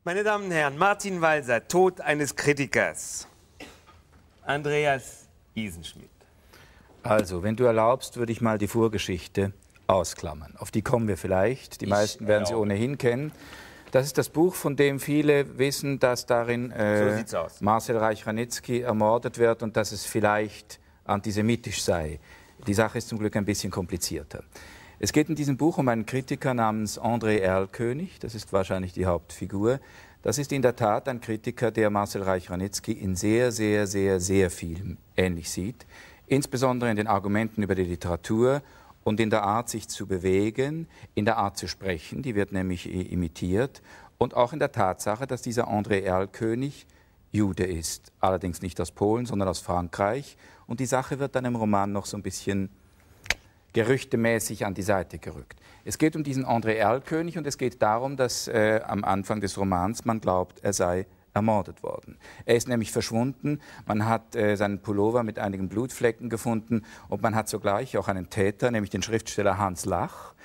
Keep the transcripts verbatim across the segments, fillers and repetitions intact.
Meine Damen und Herren, Martin Walser, Tod eines Kritikers. Andreas Isenschmidt. Also, wenn du erlaubst, würde ich mal die Vorgeschichte ausklammern. Auf die kommen wir vielleicht. Die Ich meisten werden sie erlaube. ohnehin kennen. Das ist das Buch, von dem viele wissen, dass darin äh, So Marcel Reich-Ranitzky ermordet wird und dass es vielleicht antisemitisch sei. Die Sache ist zum Glück ein bisschen komplizierter. Es geht in diesem Buch um einen Kritiker namens André Erlkönig. Das ist wahrscheinlich die Hauptfigur. Das ist in der Tat ein Kritiker, der Marcel Reich-Ranitzky in sehr, sehr, sehr, sehr vielem ähnlich sieht. Insbesondere in den Argumenten über die Literatur und in der Art, sich zu bewegen, in der Art zu sprechen, die wird nämlich imitiert, und auch in der Tatsache, dass dieser André Erlkönig Jude ist. Allerdings nicht aus Polen, sondern aus Frankreich. Und die Sache wird dann im Roman noch so ein bisschen gerüchtemäßig an die Seite gerückt. Es geht um diesen André Erlkönig und es geht darum, dass äh, am Anfang des Romans man glaubt, er sei ermordet worden. Er ist nämlich verschwunden, man hat äh, seinen Pullover mit einigen Blutflecken gefunden und man hat sogleich auch einen Täter, nämlich den Schriftsteller Hans Lach,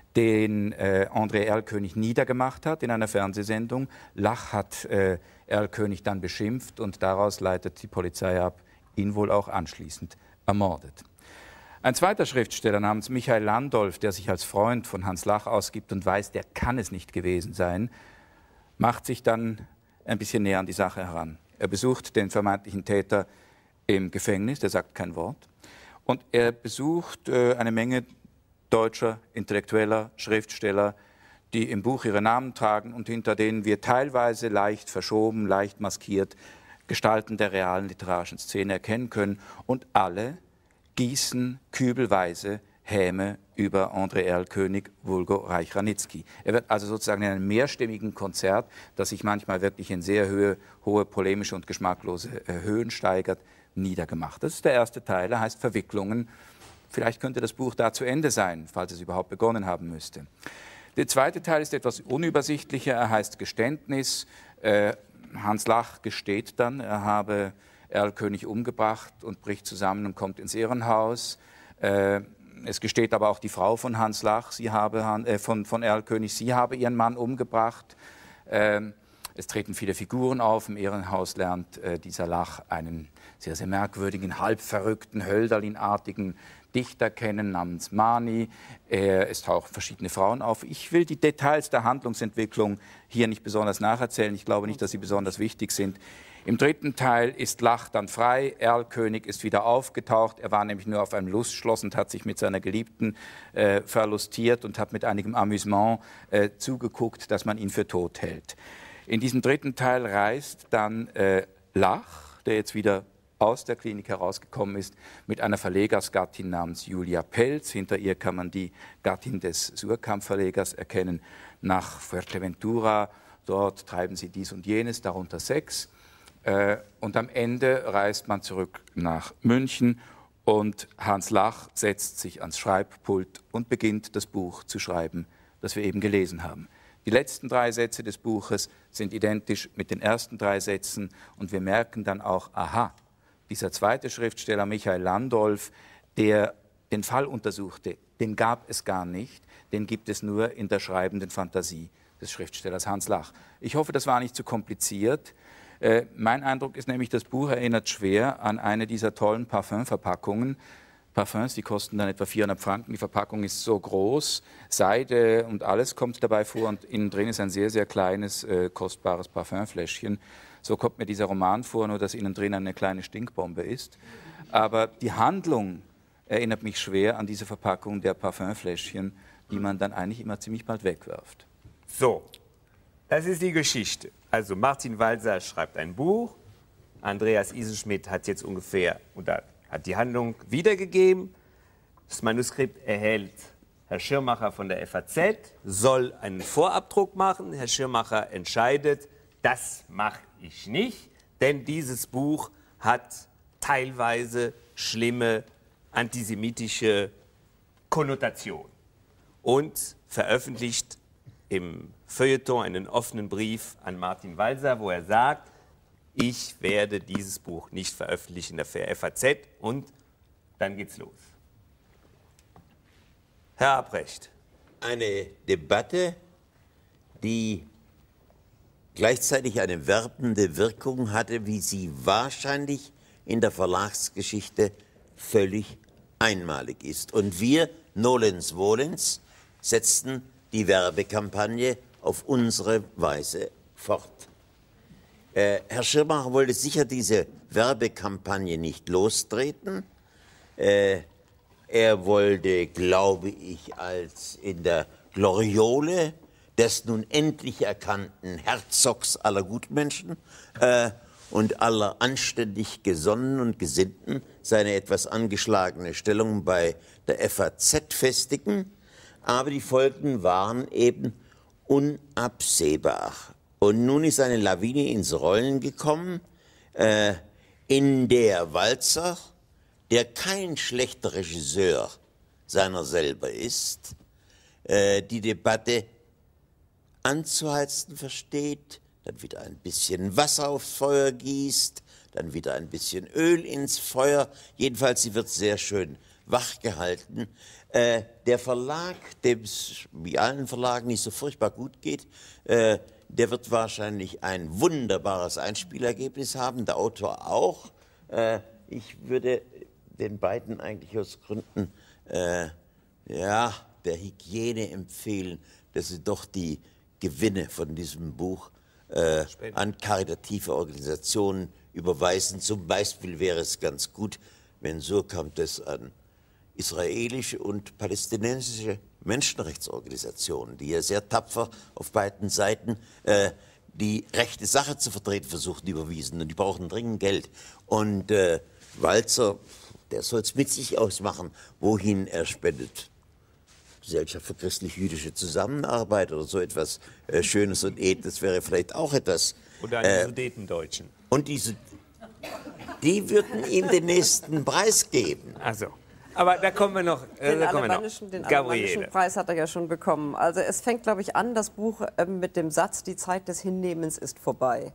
den äh, André Erlkönig niedergemacht hat in einer Fernsehsendung. Lach hat äh, Erlkönig dann beschimpft und daraus leitet die Polizei ab, ihn wohl auch anschließend ermordet. Ein zweiter Schriftsteller namens Michael Landolf, der sich als Freund von Hans Lach ausgibt und weiß, der kann es nicht gewesen sein, macht sich dann ein bisschen näher an die Sache heran. Er besucht den vermeintlichen Täter im Gefängnis, der sagt kein Wort. Und er besucht äh, eine Menge deutscher Intellektueller, Schriftsteller, die im Buch ihre Namen tragen und hinter denen wir teilweise leicht verschoben, leicht maskiert Gestalten der realen literarischen Szene erkennen können. Und alle gießen kübelweise Häme über André Erlkönig, vulgo Reich-Ranitzky. Er wird also sozusagen in einem mehrstimmigen Konzert, das sich manchmal wirklich in sehr hohe, hohe polemische und geschmacklose äh, Höhen steigert, niedergemacht. Das ist der erste Teil, er heißt Verwicklungen. Vielleicht könnte das Buch da zu Ende sein, falls es überhaupt begonnen haben müsste. Der zweite Teil ist etwas unübersichtlicher, er heißt Geständnis. Äh, Hans Lach gesteht dann, er habe Erlkönig umgebracht und bricht zusammen und kommt ins Irrenhaus. Äh, es gesteht aber auch die Frau von Hans Lach, sie habe, äh, von, von Erlkönig, sie habe ihren Mann umgebracht. Äh, es treten viele Figuren auf. Im Irrenhaus lernt äh, dieser Lach einen sehr, sehr merkwürdigen, halbverrückten, Hölderlin-artigen Dichter kennen namens Mani. Äh, es tauchen verschiedene Frauen auf. Ich will die Details der Handlungsentwicklung hier nicht besonders nacherzählen. Ich glaube nicht, dass sie besonders wichtig sind. Im dritten Teil ist Lach dann frei, Erlkönig ist wieder aufgetaucht, er war nämlich nur auf einem Lustschloss und hat sich mit seiner Geliebten äh, verlustiert und hat mit einigem Amüsement äh, zugeguckt, dass man ihn für tot hält. In diesem dritten Teil reist dann äh, Lach, der jetzt wieder aus der Klinik herausgekommen ist, mit einer Verlegersgattin namens Julia Pelz. Hinter ihr kann man die Gattin des Surkamp-Verlegers erkennen, nach Fuerteventura. Dort treiben sie dies und jenes, darunter Sex. Und am Ende reist man zurück nach München und Hans Lach setzt sich ans Schreibpult und beginnt das Buch zu schreiben, das wir eben gelesen haben. Die letzten drei Sätze des Buches sind identisch mit den ersten drei Sätzen und wir merken dann auch, aha, dieser zweite Schriftsteller Michael Landolf, der den Fall untersuchte, den gab es gar nicht, den gibt es nur in der schreibenden Fantasie des Schriftstellers Hans Lach. Ich hoffe, das war nicht zu kompliziert. Äh, mein Eindruck ist nämlich, das Buch erinnert schwer an eine dieser tollen Parfümverpackungen. Parfüms, die kosten dann etwa vierhundert Franken. Die Verpackung ist so groß, Seide und alles kommt dabei vor und innen drin ist ein sehr, sehr kleines, äh, kostbares Parfümfläschchen. So kommt mir dieser Roman vor, nur dass innen drin eine kleine Stinkbombe ist. Aber die Handlung erinnert mich schwer an diese Verpackung der Parfümfläschchen, die man dann eigentlich immer ziemlich bald wegwirft. So, das ist die Geschichte. Also Martin Walser schreibt ein Buch, Andreas Isenschmidt hat jetzt ungefähr, oder hat die Handlung wiedergegeben. Das Manuskript erhält Herr Schirmacher von der F A Z, soll einen Vorabdruck machen. Herr Schirmacher entscheidet, das mache ich nicht, denn dieses Buch hat teilweise schlimme antisemitische Konnotationen und veröffentlicht im Feuilleton einen offenen Brief an Martin Walser, wo er sagt, ich werde dieses Buch nicht veröffentlichen in der F A Z und dann geht's los. Herr Abrecht. Eine Debatte, die gleichzeitig eine werbende Wirkung hatte, wie sie wahrscheinlich in der Verlagsgeschichte völlig einmalig ist. Und wir, nolens volens, setzten die Werbekampagne auf unsere Weise fort. Äh, Herr Schirmacher wollte sicher diese Werbekampagne nicht lostreten. Äh, er wollte, glaube ich, als in der Gloriole des nun endlich erkannten Herzogs aller Gutmenschen äh, und aller anständig Gesonnenen und Gesinnten seine etwas angeschlagene Stellung bei der F A Z festigen. Aber die Folgen waren eben unabsehbar. Und nun ist eine Lawine ins Rollen gekommen, äh, in der Walzer, der kein schlechter Regisseur seiner selber ist, äh, die Debatte anzuheizen versteht, dann wieder ein bisschen Wasser aufs Feuer gießt, dann wieder ein bisschen Öl ins Feuer. Jedenfalls, sie wird sehr schön wachgehalten. Äh, der Verlag, dem es wie allen Verlagen nicht so furchtbar gut geht, äh, der wird wahrscheinlich ein wunderbares Einspielergebnis haben, der Autor auch. Äh, ich würde den beiden eigentlich aus Gründen äh, ja, der Hygiene empfehlen, dass sie doch die Gewinne von diesem Buch äh, an karitative Organisationen überweisen. Zum Beispiel wäre es ganz gut, wenn so kommt es an israelische und palästinensische Menschenrechtsorganisationen, die ja sehr tapfer auf beiden Seiten äh, die rechte Sache zu vertreten versuchen, überwiesen. Und die brauchen dringend Geld. Und äh, Walzer, der soll es mit sich ausmachen, wohin er spendet. Gesellschaft für christlich-jüdische Zusammenarbeit oder so etwas äh, Schönes und Edles wäre vielleicht auch etwas. Oder an die äh, Sudetendeutschen. Und diese, die würden ihm den nächsten Preis geben. Also, aber da kommen wir noch. Äh, Den da kommen wir noch. alemannischen, den alemannischen Preis hat er ja schon bekommen. Also es fängt, glaube ich, an, das Buch äh, mit dem Satz, die Zeit des Hinnehmens ist vorbei.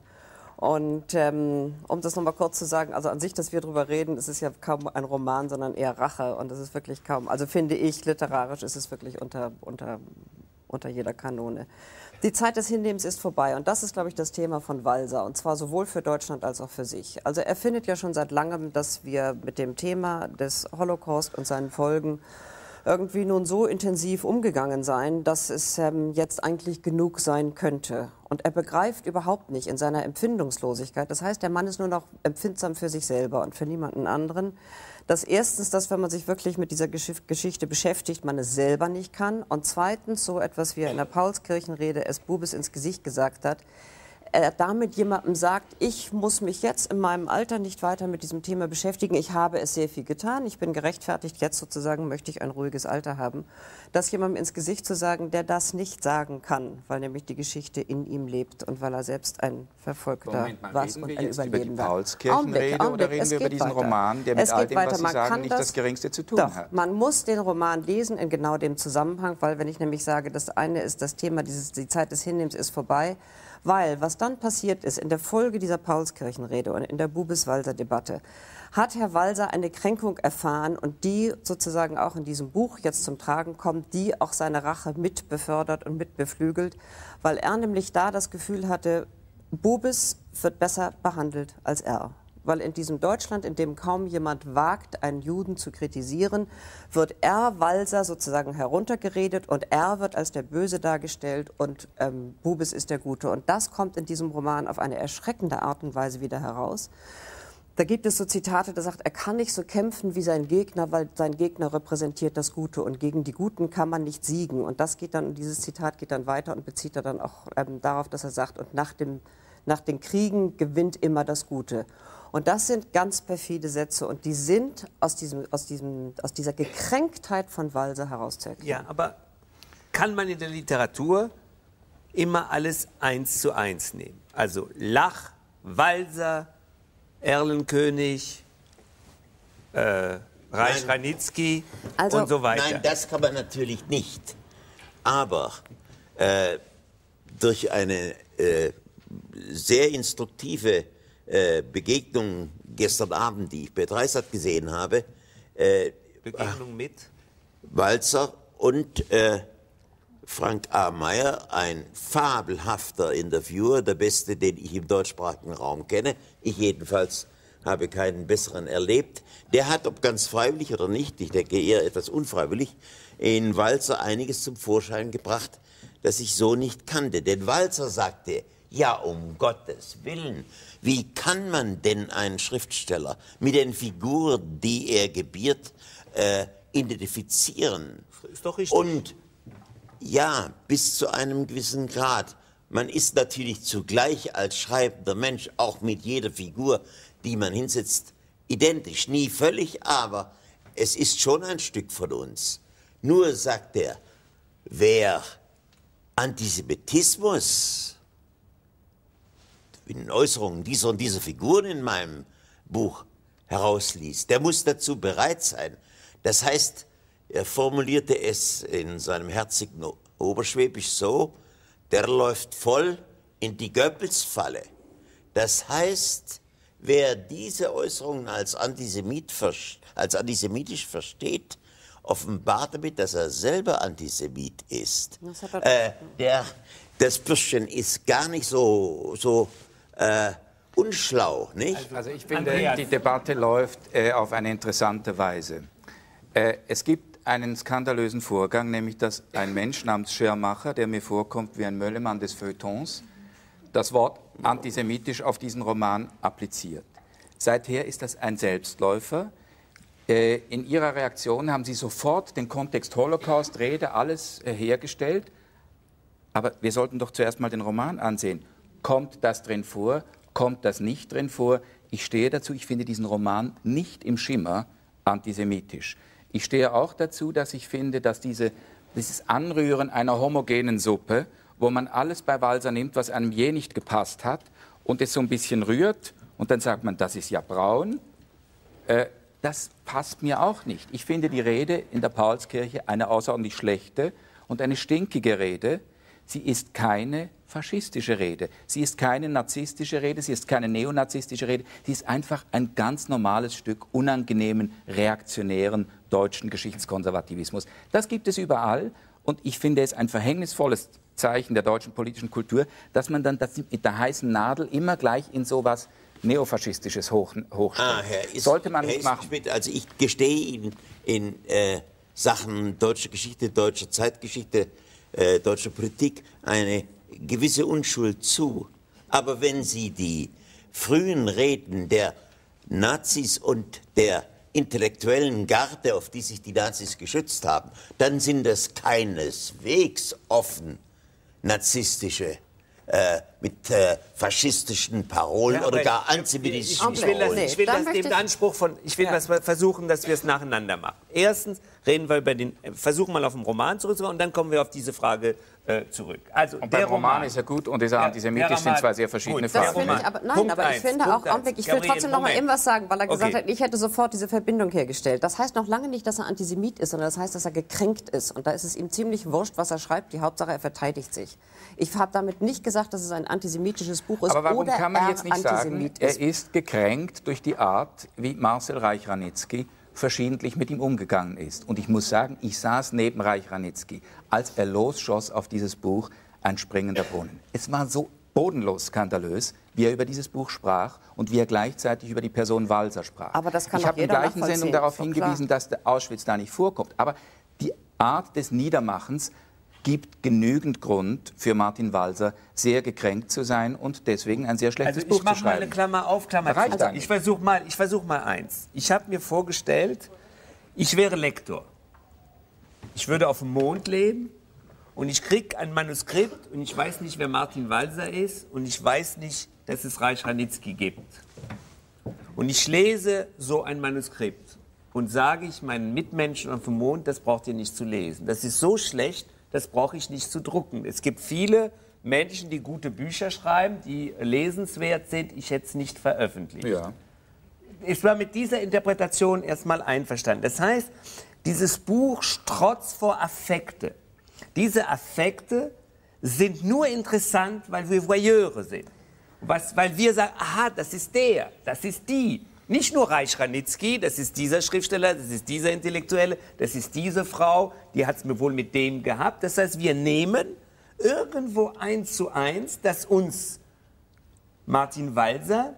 Und ähm, um das nochmal kurz zu sagen, also an sich, dass wir darüber reden, es ist ja kaum ein Roman, sondern eher Rache. Und das ist wirklich kaum, also finde ich, literarisch ist es wirklich unter, unter, unter jeder Kanone. Die Zeit des Hinnehmens ist vorbei. Und das ist, glaube ich, das Thema von Walser. Und zwar sowohl für Deutschland als auch für sich. Also er findet ja schon seit langem, dass wir mit dem Thema des Holocaust und seinen Folgen irgendwie nun so intensiv umgegangen sein, dass es ähm, jetzt eigentlich genug sein könnte. Und er begreift überhaupt nicht in seiner Empfindungslosigkeit, das heißt, der Mann ist nur noch empfindsam für sich selber und für niemanden anderen, dass erstens, dass wenn man sich wirklich mit dieser Gesch- Geschichte beschäftigt, man es selber nicht kann. Und zweitens, so etwas wie er in der Paulskirchenrede es Bubis ins Gesicht gesagt hat, er damit jemandem sagt, ich muss mich jetzt in meinem Alter nicht weiter mit diesem Thema beschäftigen, ich habe es sehr viel getan, ich bin gerechtfertigt, jetzt sozusagen möchte ich ein ruhiges Alter haben. Das jemandem ins Gesicht zu sagen, der das nicht sagen kann, weil nämlich die Geschichte in ihm lebt und weil er selbst ein Verfolgter war und ein jetzt Überlebender. über die Paulskirchenrede oder reden wir über diesen weiter. Roman, der mit es all geht dem, weiter. was Sie Man sagen, kann nicht das, das Geringste zu tun doch, hat? Man muss den Roman lesen in genau dem Zusammenhang, weil wenn ich nämlich sage, das eine ist das Thema, dieses, die Zeit des Hinnehmens ist vorbei, weil was dann passiert ist in der Folge dieser Paulskirchenrede und in der Bubis-Walser-Debatte, hat Herr Walser eine Kränkung erfahren und die sozusagen auch in diesem Buch jetzt zum Tragen kommt, die auch seine Rache mit befördert und mit beflügelt, weil er nämlich da das Gefühl hatte, Bubis wird besser behandelt als er. Weil in diesem Deutschland, in dem kaum jemand wagt, einen Juden zu kritisieren, wird er, Walser, sozusagen heruntergeredet und er wird als der Böse dargestellt und ähm, Bubis ist der Gute. Und das kommt in diesem Roman auf eine erschreckende Art und Weise wieder heraus. Da gibt es so Zitate, da sagt, er kann nicht so kämpfen wie sein Gegner, weil sein Gegner repräsentiert das Gute und gegen die Guten kann man nicht siegen. Und das geht dann, dieses Zitat geht dann weiter und bezieht er dann auch ähm, darauf, dass er sagt, und nach, dem, nach den Kriegen gewinnt immer das Gute. Und das sind ganz perfide Sätze und die sind aus, diesem, aus, diesem, aus dieser Gekränktheit von Walser herauszuerkennen. Ja, aber kann man in der Literatur immer alles eins zu eins nehmen? Also Lach, Walser, Erlenkönig, äh, Reich Ranitzky Also, und so weiter. Nein, das kann man natürlich nicht. Aber äh, durch eine äh, sehr instruktive äh, Begegnung gestern Abend, die ich bei Dreisat gesehen habe, äh, Begegnung mit? Walzer und äh, Frank A. Meyer, ein fabelhafter Interviewer, der beste, den ich im deutschsprachigen Raum kenne. Ich jedenfalls habe keinen besseren erlebt. Der hat, ob ganz freiwillig oder nicht, ich denke eher etwas unfreiwillig, in Walzer einiges zum Vorschein gebracht, das ich so nicht kannte. Denn Walzer sagte, ja, um Gottes Willen, wie kann man denn einen Schriftsteller mit den Figuren, die er gebiert, äh, identifizieren? Ist doch richtig. Und ja, bis zu einem gewissen Grad. Man ist natürlich zugleich als schreibender Mensch auch mit jeder Figur, die man hinsetzt, identisch. Nie völlig, aber es ist schon ein Stück von uns. Nur, sagt er, wer Antisemitismus in den Äußerungen dieser und dieser Figuren in meinem Buch herausliest, der muss dazu bereit sein. Das heißt, er formulierte es in seinem herzigen Oberschwäbisch so, der läuft voll in die Goebbels-Falle. Das heißt, wer diese Äußerungen als, Antisemit, als antisemitisch versteht, offenbart damit, dass er selber Antisemit ist. Das, äh, der, das Bürschchen ist gar nicht so, so äh, unschlau, nicht? Also ich finde, die Debatte läuft äh, auf eine interessante Weise. Äh, es gibt einen skandalösen Vorgang, nämlich dass ein Mensch namens Schirmacher, der mir vorkommt wie ein Möllemann des Feuilletons, das Wort antisemitisch auf diesen Roman appliziert. Seither ist das ein Selbstläufer. Äh, in Ihrer Reaktion haben Sie sofort den Kontext Holocaust, Rede, alles äh, hergestellt. Aber wir sollten doch zuerst mal den Roman ansehen. Kommt das drin vor? Kommt das nicht drin vor? Ich stehe dazu, ich finde diesen Roman nicht im Schimmer antisemitisch. Ich stehe auch dazu, dass ich finde, dass diese, dieses Anrühren einer homogenen Suppe, wo man alles bei Walser nimmt, was einem je nicht gepasst hat, und es so ein bisschen rührt, und dann sagt man, das ist ja braun, äh, das passt mir auch nicht. Ich finde die Rede in der Paulskirche eine außerordentlich schlechte und eine stinkige Rede. Sie ist keine faschistische Rede, sie ist keine narzisstische Rede, sie ist keine neonazistische Rede, sie ist einfach ein ganz normales Stück unangenehmen, reaktionären deutschen Geschichtskonservativismus. Das gibt es überall und ich finde es ein verhängnisvolles Zeichen der deutschen politischen Kultur, dass man dann das mit der heißen Nadel immer gleich in sowas Neofaschistisches hoch, hochstellt. Ah, Herr Is, Sollte man Herr nicht machen. Schmidt, also ich gestehe Ihnen in äh, Sachen deutscher Geschichte, deutscher Zeitgeschichte, äh, deutscher Politik eine gewisse Unschuld zu. Aber wenn Sie die frühen Reden der Nazis und der intellektuellen Garde, auf die sich die Nazis geschützt haben, dann sind das keineswegs offen narzisstische, äh, mit äh, faschistischen Parolen ja, oder gar antisemitischen ich, ich, ich will, das, ich will das dem Anspruch von, ich will ja. das versuchen, dass wir es nacheinander machen. Erstens reden wir über den, versuchen mal auf den Roman zurückzukommen und dann kommen wir auf diese Frage äh, zurück. Also und der Roman, Roman ist ja gut und ist ja antisemitisch, sind zwei sehr verschiedene gut, Fragen. Das ich aber, nein, Punkt aber ich eins, finde Punkt auch, Augenblick, ich will Gabriel, trotzdem noch mal irgendwas sagen, weil er gesagt okay. hat, ich hätte sofort diese Verbindung hergestellt. Das heißt noch lange nicht, dass er Antisemit ist, sondern das heißt, dass er gekränkt ist. Und da ist es ihm ziemlich wurscht, was er schreibt. Die Hauptsache, er verteidigt sich. Ich habe damit nicht gesagt, dass es ein antisemitisches Buch ist. Aber warum oder kann man er jetzt nicht sagen, ist. er ist gekränkt durch die Art, wie Marcel Reich-Ranitzky verschiedentlich mit ihm umgegangen ist. Und ich muss sagen, ich saß neben Reich-Ranitzky, als er losschoss auf dieses Buch Ein springender Brunnen. Es war so bodenlos skandalös, wie er über dieses Buch sprach und wie er gleichzeitig über die Person Walser sprach. Aber das kann ich habe in der gleichen Sendung darauf hingewiesen, klar. dass der Auschwitz da nicht vorkommt. Aber die Art des Niedermachens gibt genügend Grund für Martin Walser, sehr gekränkt zu sein und deswegen ein sehr schlechtes also Buch zu schreiben. Ich mache mal eine Klammer auf, Klammer zu. Also ich versuche mal, ich versuch mal eins. Ich habe mir vorgestellt, ich wäre Lektor. Ich würde auf dem Mond leben und ich kriege ein Manuskript und ich weiß nicht, wer Martin Walser ist und ich weiß nicht, dass es Reich-Ranitzky gibt. Und ich lese so ein Manuskript und sage ich meinen Mitmenschen auf dem Mond, das braucht ihr nicht zu lesen. Das ist so schlecht, das brauche ich nicht zu drucken. Es gibt viele Menschen, die gute Bücher schreiben, die lesenswert sind. Ich hätte es nicht veröffentlicht. Ja. Ich war mit dieser Interpretation erstmal einverstanden. Das heißt, dieses Buch strotzt vor Affekte. Diese Affekte sind nur interessant, weil wir Voyeure sind. Was, weil wir sagen, aha, das ist der, das ist die. Nicht nur Reich Ranitzky, das ist dieser Schriftsteller, das ist dieser Intellektuelle, das ist diese Frau, die hat es mir wohl mit dem gehabt. Das heißt, wir nehmen irgendwo eins zu eins, dass uns Martin Walser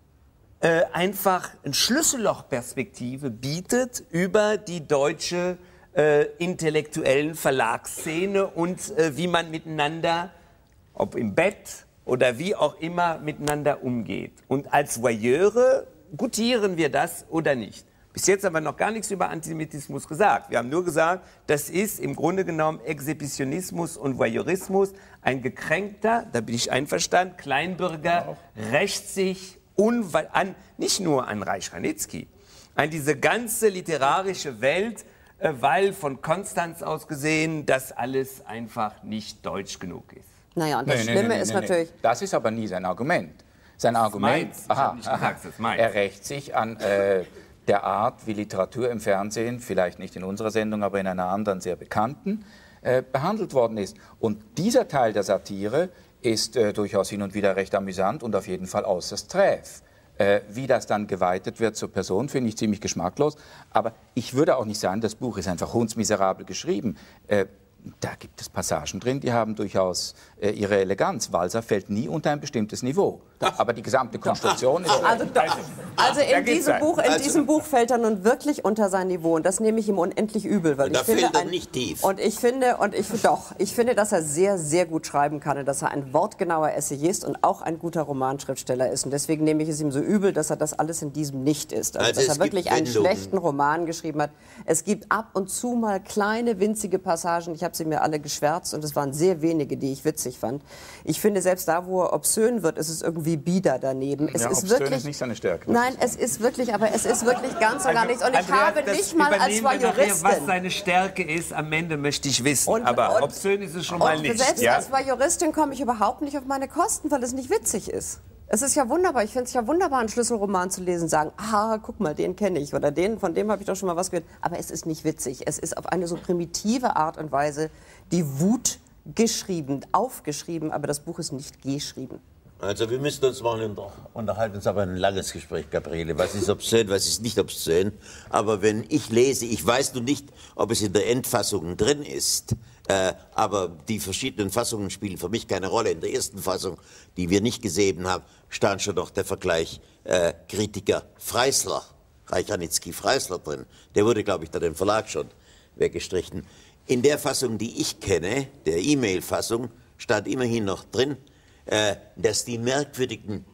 äh, einfach eine Schlüssellochperspektive bietet über die deutsche äh, intellektuellen Verlagsszene und äh, wie man miteinander, ob im Bett oder wie auch immer, miteinander umgeht. Und als Voyeure gutieren wir das oder nicht. Bis jetzt haben wir noch gar nichts über Antisemitismus gesagt. Wir haben nur gesagt, das ist im Grunde genommen Exhibitionismus und Voyeurismus. Ein gekränkter, da bin ich einverstanden, Kleinbürger rächt sich unwe- an, nicht nur an Reich Ranitzky, an diese ganze literarische Welt, äh, weil von Konstanz aus gesehen das alles einfach nicht deutsch genug ist. Naja, und das Nee, nee, Schlimme nee, nee, ist nee, nee. natürlich... Das ist aber nie sein Argument. Sein Argument, meins. Ich hab nicht gesagt, das ist meins. er rächt sich an äh, der Art, wie Literatur im Fernsehen, vielleicht nicht in unserer Sendung, aber in einer anderen sehr bekannten, äh, behandelt worden ist. Und dieser Teil der Satire ist äh, durchaus hin und wieder recht amüsant und auf jeden Fall äußerst träf. Äh, wie das dann geweitet wird zur Person, finde ich ziemlich geschmacklos. Aber ich würde auch nicht sagen, das Buch ist einfach hundsmiserabel geschrieben. Äh, Da gibt es Passagen drin, die haben durchaus äh, ihre Eleganz. Walser fällt nie unter ein bestimmtes Niveau. Aber die gesamte Konstruktion ist... Also, doch. also Da in, geht's diesem rein. Buch, in Also- diesem Buch fällt er nun wirklich unter sein Niveau und das nehme ich ihm unendlich übel, weil Da ich finde fällt er ein- nicht tief. Und ich finde und ich doch, ich finde, dass er sehr sehr gut schreiben kann und dass er ein wortgenauer Essayist und auch ein guter Romanschriftsteller ist und deswegen nehme ich es ihm so übel, dass er das alles in diesem nicht ist. Also, Also dass es er wirklich gibt einen Wendungen. schlechten Roman geschrieben hat. Es gibt ab und zu mal kleine winzige Passagen, ich habe sie mir alle geschwärzt und es waren sehr wenige, die ich witzig fand. Ich finde selbst da, wo er obszön wird, ist es irgendwie bieder daneben. Es Ja, ist obszön wirklich ist nicht seine Stärke. Nein, es ist wirklich, aber es ist wirklich ganz und gar nichts. Und ich Andreas, habe das nicht mal als übernehmen wir nachher, was Voyeuristin. seine Stärke ist, am Ende möchte ich wissen. Und- aber und- obszön ist es schon mal Und nicht. selbst Ja? als Voyeuristin komme ich überhaupt nicht auf meine Kosten, weil es nicht witzig ist. Es ist ja wunderbar, ich finde es ja wunderbar, einen Schlüsselroman zu lesen, sagen, ah, guck mal, den kenne ich oder den, von dem habe ich doch schon mal was gehört. Aber es ist nicht witzig. Es ist auf eine so primitive Art und Weise die Wut geschrieben, aufgeschrieben, aber das Buch ist nicht geschrieben. Also wir müssen uns mal unter, unterhalten, uns aber ein langes Gespräch, Gabriele. Was ist obszön, was ist nicht obszön? Aber wenn ich lese, ich weiß nun nicht, ob es in der Endfassung drin ist, äh, aber die verschiedenen Fassungen spielen für mich keine Rolle. In der ersten Fassung, die wir nicht gesehen haben, stand schon noch der Vergleich äh, Kritiker Freisler, Reich Ranitzky Freisler drin. Der wurde, glaube ich, da dem Verlag schon weggestrichen. In der Fassung, die ich kenne, der E-Mail-Fassung, stand immerhin noch drin, äh, dass die merkwürdigen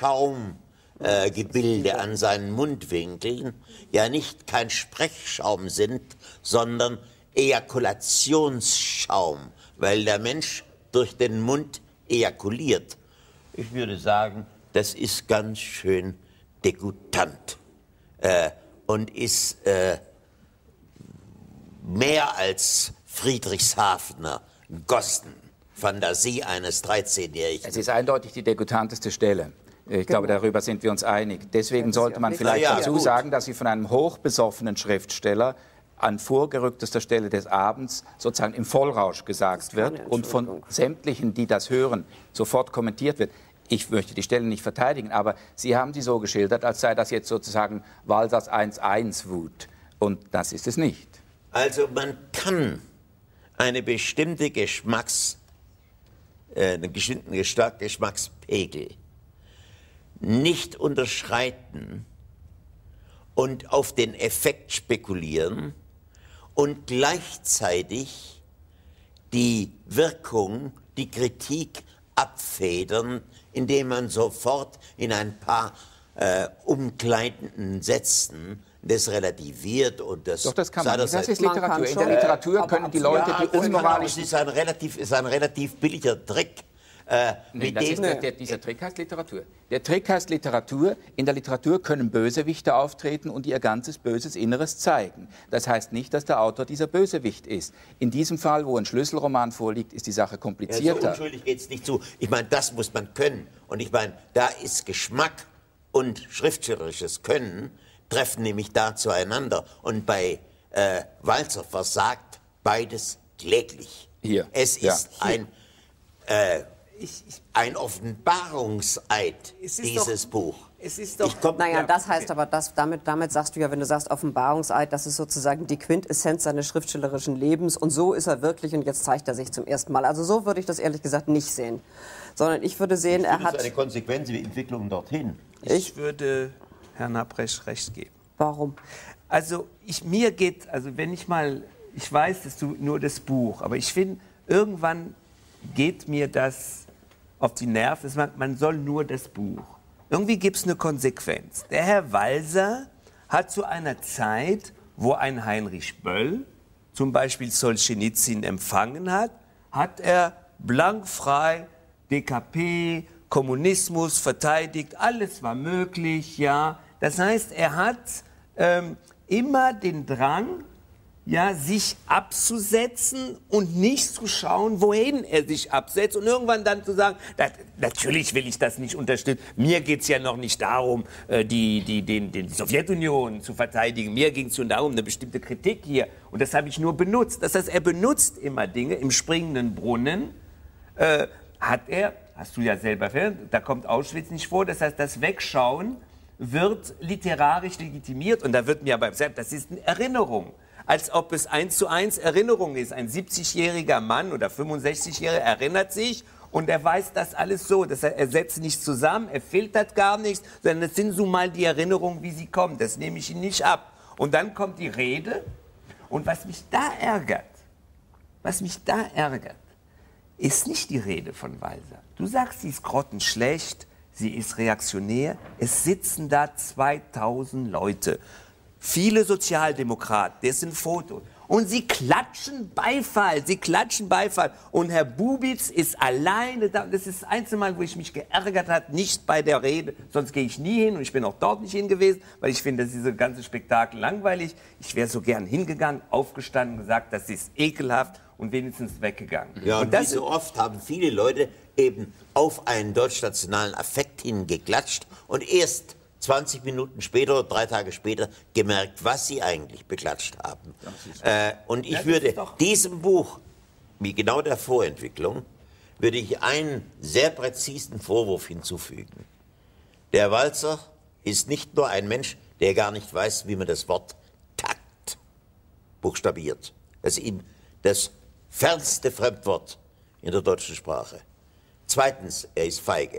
Schaumgebilde äh, an seinen Mundwinkeln ja nicht kein Sprechschaum sind, sondern Ejakulationsschaum, weil der Mensch durch den Mund ejakuliert. Ich würde sagen, das ist ganz schön degutant äh, und ist äh, mehr als Friedrichshafener Gossen. Fantasie eines dreizehnjährigen. Es ist eindeutig die degutanteste Stelle. Ich glaube, darüber sind wir uns einig. Deswegen Das ist sollte ja man auch vielleicht wichtig. Ja, ja, dazu gut. sagen, dass Sie von einem hochbesoffenen Schriftsteller an vorgerücktester Stelle des Abends sozusagen im Vollrausch gesagt keine wird und von Entschuldigung. sämtlichen, die das hören, sofort kommentiert wird. Ich möchte die Stelle nicht verteidigen, aber Sie haben sie so geschildert, als sei das jetzt sozusagen Walsers eins eins Wut. Und das ist es nicht. Also man kann eine bestimmte Geschmacks, äh, einen bestimmten Geschmack- Geschmackspegel nicht unterschreiten und auf den Effekt spekulieren und gleichzeitig die Wirkung, die Kritik abfedern, indem man sofort in ein paar äh, umkleidenden Sätzen das relativiert und das... Doch, das kann man. Das seinerseits- ist Man Literatur. kann In der schon, Literatur aber können die absolut. Leute, Ja, die das kann man, aber unmoralisch... es ist ein relativ, ist ein relativ billiger Trick. Äh, Nee, mit das dem, ist der, der, dieser Trick heißt Literatur. Der Trick heißt Literatur. In der Literatur können Bösewichte auftreten und ihr ganzes böses Inneres zeigen. Das heißt nicht, dass der Autor dieser Bösewicht ist. In diesem Fall, wo ein Schlüsselroman vorliegt, ist die Sache ja, so komplizierter. unschuldig geht es nicht zu. Ich meine, das muss man können. Und ich meine, da ist Geschmack und schriftstellerisches Können treffen nämlich da zueinander. Und bei äh, Walzer versagt beides kläglich. Hier, Es ja. ist ein... Äh, ich, ich, ein Offenbarungseid, Es ist dieses doch- Buch. es ist doch... Ich komm- Naja, Ja, das heißt okay. aber, das, damit, damit sagst du ja, wenn du sagst Offenbarungseid, das ist sozusagen die Quintessenz seines schriftstellerischen Lebens und so ist er wirklich und jetzt zeigt er sich zum ersten Mal. Also so würde ich das ehrlich gesagt nicht sehen, sondern ich würde sehen, er Das hat... ist eine konsequente Entwicklung dorthin. Ich würde Herrn Habrech recht geben. Warum? Also ich, mir geht, also wenn ich mal, ich weiß, dass du nur das Buch, aber ich finde, irgendwann geht mir das auf die Nerven, man, man soll nur das Buch. Irgendwie gibt es eine Konsequenz. Der Herr Walser hat zu einer Zeit, wo ein Heinrich Böll zum Beispiel Solschenizyn empfangen hat, hat er blankfrei D K P, Kommunismus verteidigt, alles war möglich, ja. Das heißt, er hat ähm, immer den Drang, ja, sich abzusetzen und nicht zu schauen, wohin er sich absetzt und irgendwann dann zu sagen, das, natürlich will ich das nicht unterstützen, mir geht es ja noch nicht darum, äh, die, die, den, den, die Sowjetunion zu verteidigen, mir ging es schon darum, eine bestimmte Kritik hier und das habe ich nur benutzt. Das heißt, er benutzt immer Dinge, im springenden Brunnen äh, hat er, hast du ja selber erwähnt, da kommt Auschwitz nicht vor, das heißt, das Wegschauen wird literarisch legitimiert und da wird mir aber gesagt, das ist eine Erinnerung. Als ob es eins zu eins Erinnerung ist. Ein siebzigjähriger Mann oder fünfundsechzigjähriger erinnert sich und er weiß das alles so. Das heißt, er setzt nichts zusammen, er filtert gar nichts, sondern es sind so mal die Erinnerungen, wie sie kommen. Das nehme ich ihm nicht ab. Und dann kommt die Rede und was mich da ärgert, was mich da ärgert, ist nicht die Rede von Walser. Du sagst, sie ist grottenschlecht, sie ist reaktionär. Es sitzen da zweitausend Leute. Viele Sozialdemokraten, das sind Fotos. Und sie klatschen Beifall, sie klatschen Beifall. Und Herr Bubitz ist alleine da. Das ist das einzige Mal, wo ich mich geärgert habe, nicht bei der Rede. Sonst gehe ich nie hin und ich bin auch dort nicht hin gewesen, weil ich finde, diese ganze Spektakel langweilig. Ich wäre so gern hingegangen, aufgestanden, gesagt, das ist ekelhaft und wenigstens weggegangen. Ja, und, und das wie so oft haben viele Leute eben auf einen deutsch-nationalen Affekt hingeklatscht und erst zwanzig Minuten später oder drei Tage später gemerkt, was sie eigentlich beklatscht haben. Äh, und ich Ja, das würde ist doch- diesem Buch, wie genau der Vorentwicklung, würde ich einen sehr präzisen Vorwurf hinzufügen. Der Walser ist nicht nur ein Mensch, der gar nicht weiß, wie man das Wort Takt buchstabiert. Das ist ihm das fernste Fremdwort in der deutschen Sprache. Zweitens, er ist feige.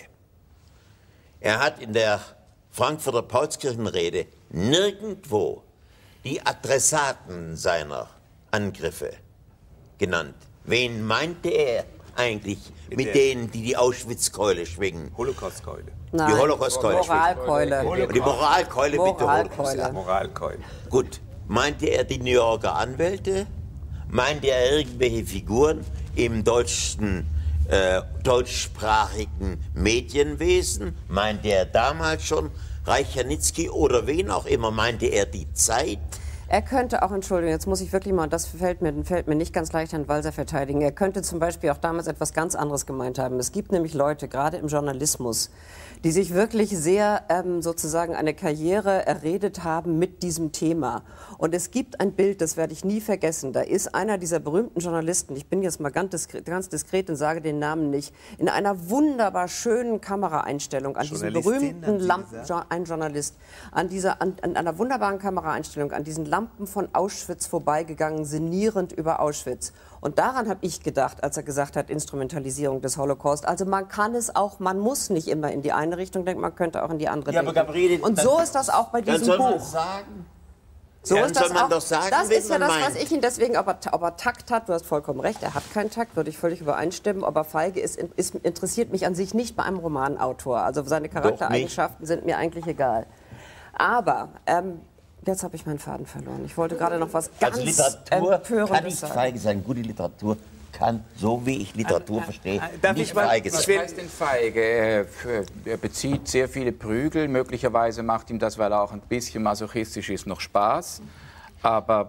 Er hat in der Frankfurter Paulskirchenrede nirgendwo die Adressaten seiner Angriffe genannt. Wen meinte er eigentlich mit, Mit der- denen, die die Auschwitzkeule schwingen? Holocaustkeule. Nein, Die Holocaustkeule schwingen. Moralkeule. Und die Moralkeule mit der Moralkeule. Holocaust. Ja. Moralkeule. Gut, meinte er die New Yorker Anwälte? Meinte er irgendwelche Figuren im deutschen, äh, deutschsprachigen Medienwesen? Meinte er damals schon Reich-Ranitzky oder wen auch immer? Meinte er die Zeit? Er könnte auch, Entschuldigung, jetzt muss ich wirklich mal, das fällt mir, fällt mir nicht ganz leicht, Herrn Walser verteidigen. Er könnte zum Beispiel auch damals etwas ganz anderes gemeint haben. Es gibt nämlich Leute, gerade im Journalismus, die sich wirklich sehr ähm, sozusagen eine Karriere erredet haben mit diesem Thema. Und es gibt ein Bild, das werde ich nie vergessen. Da ist einer dieser berühmten Journalisten, ich bin jetzt mal ganz diskret, ganz diskret und sage den Namen nicht, in einer wunderbar schönen Kameraeinstellung an diesem Journalistin, berühmten haben Sie Lampen, gesagt? ein Journalist, an, dieser, an, an einer wunderbaren Kameraeinstellung, an diesen Lampen von Auschwitz vorbeigegangen, sinnierend über Auschwitz. Und daran habe ich gedacht, als er gesagt hat, Instrumentalisierung des Holocaust. Also man kann es auch, man muss nicht immer in die eine Richtung denken, man könnte auch in die andere Ja, aber denken. Gabriele, Und dann- so ist das auch bei Dann diesem soll man Buch. sagen, So dann ist das soll man auch. doch sagen, das wenn ist ja man das, was meint. ich ihn deswegen, ob er, ob er Takt hat, du hast vollkommen recht, er hat keinen Takt, würde ich völlig übereinstimmen, aber feige ist, ist, interessiert mich an sich nicht bei einem Romanautor. Also seine Charaktereigenschaften sind mir eigentlich egal. Aber, ähm, jetzt habe ich meinen Faden verloren. Ich wollte gerade noch was ganz also Literatur kann Empörendes nicht sagen. feige sein. Gute Literatur kann, so wie ich Literatur verstehe, darf nicht ich mal- feige ich Was sein. will- heißt denn feige? Er, er bezieht sehr viele Prügel. Möglicherweise macht ihm das, weil er auch ein bisschen masochistisch ist, noch Spaß. Aber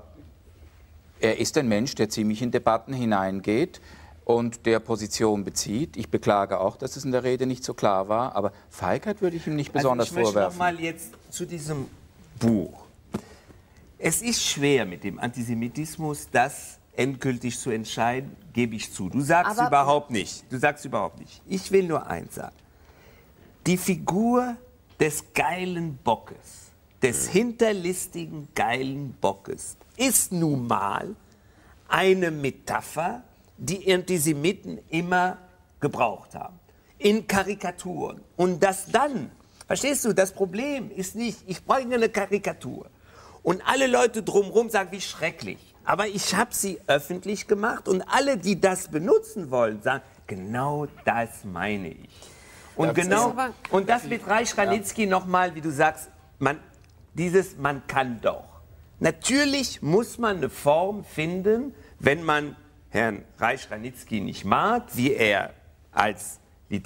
er ist ein Mensch, der ziemlich in Debatten hineingeht und der Position bezieht. Ich beklage auch, dass es in der Rede nicht so klar war. Aber Feigheit würde ich ihm nicht besonders also ich möchte noch vorwerfen. mal jetzt zu diesem Buch. Es ist schwer mit dem Antisemitismus, das endgültig zu entscheiden, gebe ich zu. Du sagst Aber überhaupt nicht. Du sagst überhaupt nicht. Ich will nur eins sagen. Die Figur des geilen Bockes, des hinterlistigen geilen Bockes, ist nun mal eine Metapher, die Antisemiten immer gebraucht haben. In Karikaturen. Und das dann, verstehst du, das Problem ist nicht, ich brauche eine Karikatur. Und alle Leute drumherum sagen, wie schrecklich. Aber ich habe sie öffentlich gemacht und alle, die das benutzen wollen, sagen, genau das meine ich. Und, genau, und das mit Reich Ranitzky ja. nochmal, wie du sagst, man, dieses man kann doch. Natürlich muss man eine Form finden, wenn man Herrn Reich Ranitzky nicht mag, wie er als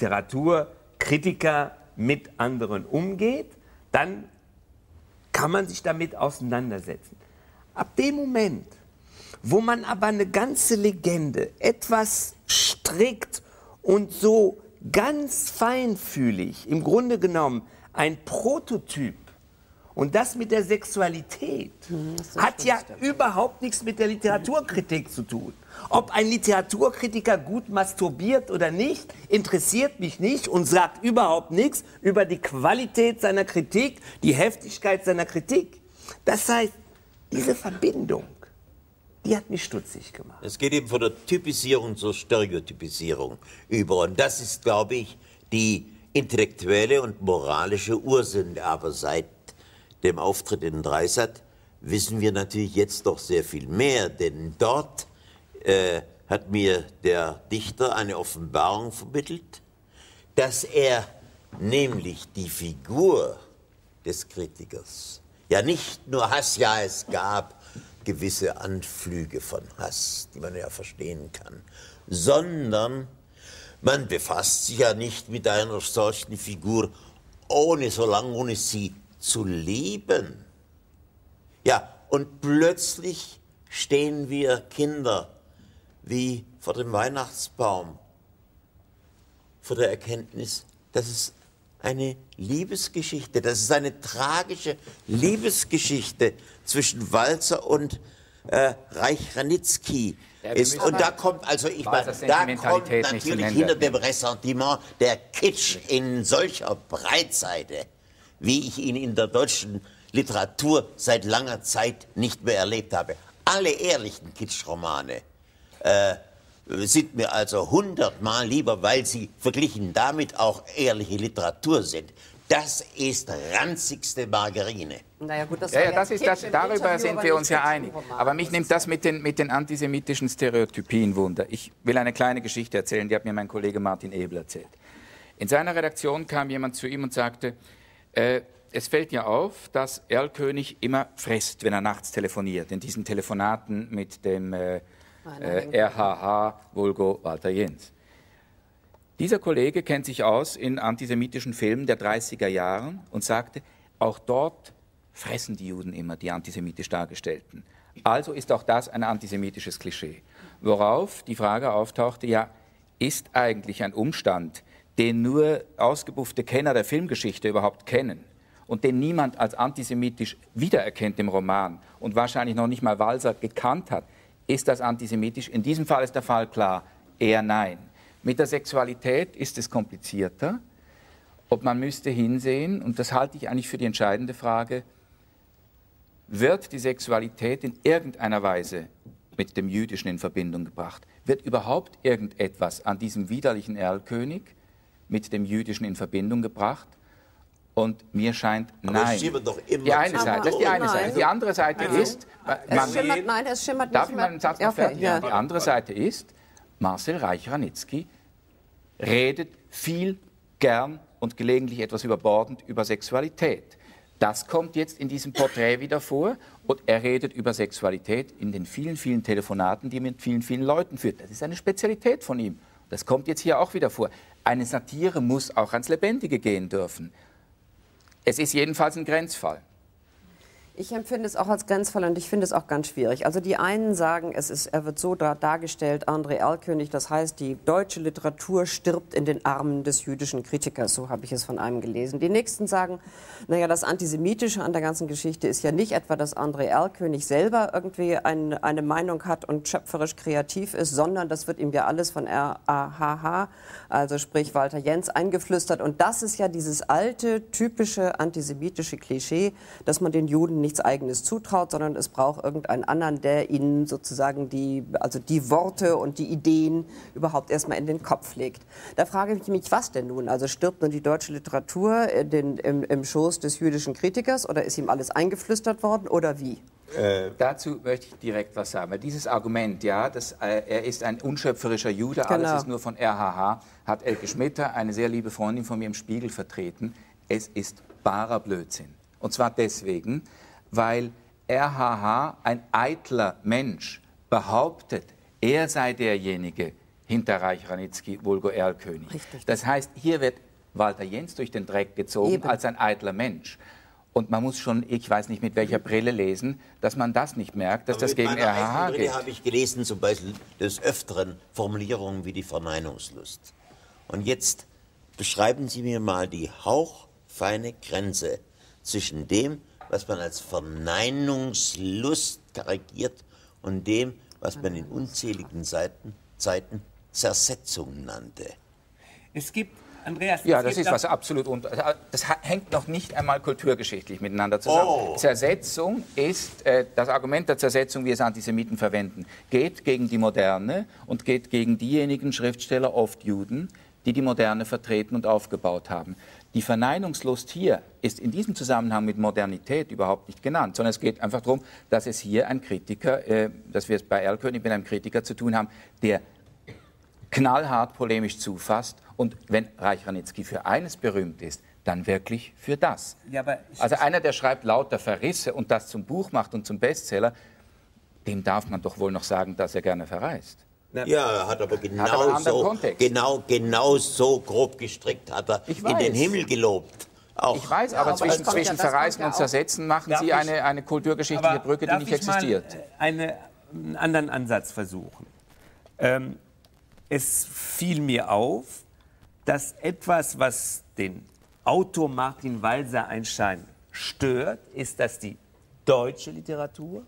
Literaturkritiker mit anderen umgeht, dann kann man sich damit auseinandersetzen. Ab dem Moment, wo man aber eine ganze Legende etwas strickt und so ganz feinfühlig, im Grunde genommen ein Prototyp, und das mit der Sexualität mhm, hat ja überhaupt nichts mit der Literaturkritik zu tun. Ob ein Literaturkritiker gut masturbiert oder nicht, interessiert mich nicht und sagt überhaupt nichts über die Qualität seiner Kritik, die Heftigkeit seiner Kritik. Das heißt, diese Verbindung, die hat mich stutzig gemacht. Es geht eben von der Typisierung zur Stereotypisierung über. Und das ist, glaube ich, die intellektuelle und moralische Ursünde. Aber seit dem Auftritt in Dreisat wissen wir natürlich jetzt doch sehr viel mehr. Denn dort äh, hat mir der Dichter eine Offenbarung vermittelt, dass er nämlich die Figur des Kritikers ja nicht nur Hass, ja es gab gewisse Anflüge von Hass, die man ja verstehen kann, sondern man befasst sich ja nicht mit einer solchen Figur, ohne, solange ohne sie zu leben. Ja, und plötzlich stehen wir Kinder wie vor dem Weihnachtsbaum, vor der Erkenntnis, dass es eine Liebesgeschichte, das ist eine tragische Liebesgeschichte zwischen Walzer und äh, Reich Ranitzky ja, ist. Und da kommt, also ich meine, da kommt natürlich hinter dem Ressentiment der Kitsch in solcher Breitseite, wie ich ihn in der deutschen Literatur seit langer Zeit nicht mehr erlebt habe. Alle ehrlichen Kitschromane äh, sind mir also hundertmal lieber, weil sie verglichen damit auch ehrliche Literatur sind. Das ist ranzigste Margarine. Naja, gut, das ja, ja, das ist das, darüber sind wir uns ja einig. Aber mich nimmt das mit den, mit den antisemitischen Stereotypien Wunder. Ich will eine kleine Geschichte erzählen, die hat mir mein Kollege Martin Ebel erzählt. In seiner Redaktion kam jemand zu ihm und sagte, äh, es fällt ja auf, dass Erlkönig immer frisst, wenn er nachts telefoniert, in diesen Telefonaten mit dem äh, äh, R H H, Vulgo Walter Jens. Dieser Kollege kennt sich aus in antisemitischen Filmen der dreißiger Jahre und sagte, auch dort fressen die Juden immer, die antisemitisch Dargestellten. Also ist auch das ein antisemitisches Klischee. Worauf die Frage auftauchte, ja, ist eigentlich ein Umstand, den nur ausgebuffte Kenner der Filmgeschichte überhaupt kennen und den niemand als antisemitisch wiedererkennt im Roman und wahrscheinlich noch nicht mal Walser gekannt hat, ist das antisemitisch? In diesem Fall ist der Fall klar, eher nein. Mit der Sexualität ist es komplizierter. Ob man müsste hinsehen, und das halte ich eigentlich für die entscheidende Frage, wird die Sexualität in irgendeiner Weise mit dem Jüdischen in Verbindung gebracht? Wird überhaupt irgendetwas an diesem widerlichen Erlkönig mit dem Jüdischen in Verbindung gebracht? Und mir scheint, nein. Doch immer die eine Seite, das ist die eine nein. Seite. Die andere Seite also, ist... Es man, schimmert, nein, es schimmert darf nicht ich meinen Satz noch okay, fertig ja. machen? Die andere Seite ist, Marcel Reich-Ranitzky redet viel, gern und gelegentlich etwas überbordend über Sexualität. Das kommt jetzt in diesem Porträt wieder vor und er redet über Sexualität in den vielen, vielen Telefonaten, die er mit vielen, vielen Leuten führt. Das ist eine Spezialität von ihm. Das kommt jetzt hier auch wieder vor. Eine Satire muss auch ans Lebendige gehen dürfen. Es ist jedenfalls ein Grenzfall. Ich empfinde es auch als grenzvoll und ich finde es auch ganz schwierig. Also die einen sagen, es ist, er wird so da, dargestellt, André Erlkönig, das heißt, die deutsche Literatur stirbt in den Armen des jüdischen Kritikers, so habe ich es von einem gelesen. Die nächsten sagen, naja, das Antisemitische an der ganzen Geschichte ist ja nicht etwa, dass André Erlkönig selber irgendwie ein, eine Meinung hat und schöpferisch kreativ ist, sondern das wird ihm ja alles von R A H H, also sprich Walter Jentz, eingeflüstert. Und das ist ja dieses alte, typische antisemitische Klischee, dass man den Juden nichts Eigenes zutraut, sondern es braucht irgendeinen anderen, der ihnen sozusagen die, also die Worte und die Ideen überhaupt erstmal in den Kopf legt. Da frage ich mich, was denn nun? Also stirbt nun die deutsche Literatur in den, im, im Schoß des jüdischen Kritikers oder ist ihm alles eingeflüstert worden oder wie? Äh, Dazu möchte ich direkt was sagen. Weil dieses Argument, ja, dass, äh, er ist ein unschöpferischer Jude, Genau. alles ist nur von R H H, hat Elke Schmitter, eine sehr liebe Freundin von mir, im Spiegel vertreten. Es ist barer Blödsinn. Und zwar deswegen, weil R H H, ein eitler Mensch, behauptet, er sei derjenige hinter Reich Ranitzky, vulgo Erlkönig. Richtig. Das heißt, hier wird Walter Jentz durch den Dreck gezogen Eben. als ein eitler Mensch. Und man muss schon, ich weiß nicht mit welcher Brille lesen, dass man das nicht merkt, dass Aber das mit gegen meiner R H H eigenen Brille geht. habe ich gelesen, zum Beispiel des Öfteren Formulierungen wie die Verneinungslust. Und jetzt beschreiben Sie mir mal die hauchfeine Grenze zwischen dem, was man als Verneinungslust karikiert und dem, was man in unzähligen Seiten, Zeiten Zersetzung nannte. Es gibt, Andreas... Ja, es das gibt ist auch- was absolut... unter- Das ha- hängt noch nicht einmal kulturgeschichtlich miteinander zusammen. Oh. Zersetzung ist, äh, das Argument der Zersetzung, wie es Antisemiten verwenden, geht gegen die Moderne und geht gegen diejenigen Schriftsteller, oft Juden, die die Moderne vertreten und aufgebaut haben. Die Verneinungslust hier ist in diesem Zusammenhang mit Modernität überhaupt nicht genannt, sondern es geht einfach darum, dass es hier ein Kritiker, äh, dass wir es bei Erlkönig mit einem Kritiker zu tun haben, der knallhart polemisch zufasst und wenn Reich Ranitzky für eines berühmt ist, dann wirklich für das. Ja, aber ich- Also einer, der schreibt lauter Verrisse und das zum Buch macht und zum Bestseller, dem darf man doch wohl noch sagen, dass er gerne verreist. Ja, er hat aber Hat aber einen genau anderen so, Kontext. genau, genau so grob gestrickt, hat er Ich in weiß. den Himmel gelobt. Auch. Ich weiß, Ja, aber aber zwischen, das kommt ja- zwischen das kommt Verreisen ja und auch- Zersetzen machen Darf Sie ich- eine, eine kulturgeschichtliche Aber Brücke, die darf nicht ich mal, existiert. äh, eine, einen anderen Ansatz versuchen. Ähm, es fiel mir auf, dass etwas, was den Autor Martin Walser-Einstein stört, ist, dass die deutsche Literatur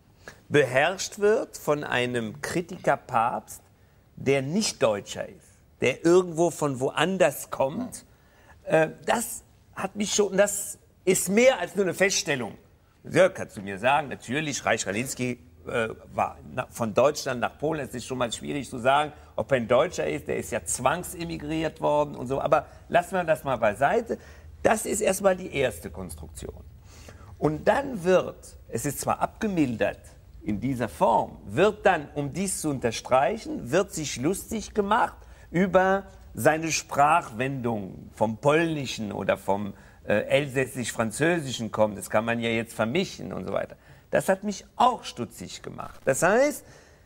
beherrscht wird von einem Kritikerpapst, der nicht Deutscher ist, der irgendwo von woanders kommt. Äh, das hat mich schon, das ist mehr als nur eine Feststellung. Ja, kannst du mir sagen, natürlich, Reich Ranitzky äh, war na, von Deutschland nach Polen, es ist schon mal schwierig zu sagen, ob er ein Deutscher ist, der ist ja zwangsemigriert worden und so, aber lassen wir das mal beiseite. Das ist erstmal die erste Konstruktion. Und dann wird, es ist zwar abgemildert in dieser Form, wird dann, um dies zu unterstreichen, wird sich lustig gemacht über seine Sprachwendung vom Polnischen oder vom äh, Elsässisch-Französischen kommt. Das kann man ja jetzt vermischen und so weiter. Das hat mich auch stutzig gemacht. Das heißt,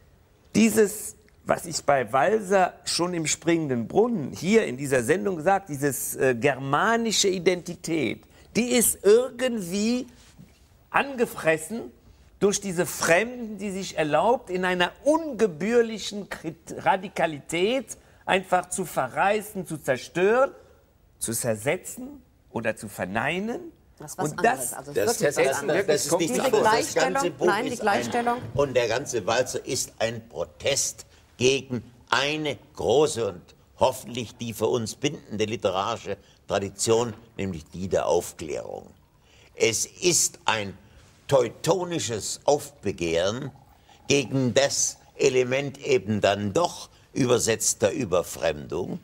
dieses, was ich bei Walser schon im springenden Brunnen hier in dieser Sendung gesagt, dieses äh, germanische Identität, die ist irgendwie angefressen durch diese Fremden, die sich erlaubt, in einer ungebührlichen Radikalität einfach zu verreißen, zu zerstören, zu zersetzen oder zu verneinen. Das ist was Und anderes. das- Also Das, wirklich das, was das, anderes. das ist nicht Diese anders. Das Gleichstellung, ganze Buch nein, die ist Gleichstellung. Ein, und der ganze Walzer ist ein Protest gegen eine große und hoffentlich die für uns bindende literarische Tradition, nämlich die der Aufklärung. Es ist ein teutonisches Aufbegehren gegen das Element eben dann doch übersetzter Überfremdung.